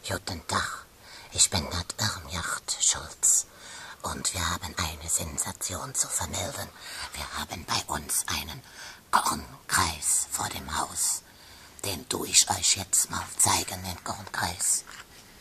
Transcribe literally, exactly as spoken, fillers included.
Guten Tag, ich bin Nat Irmjacht Schulz und wir haben eine Sensation zu vermelden. Wir haben bei uns einen Kornkreis vor dem Haus. Den tu ich euch jetzt mal zeigen, den Kornkreis.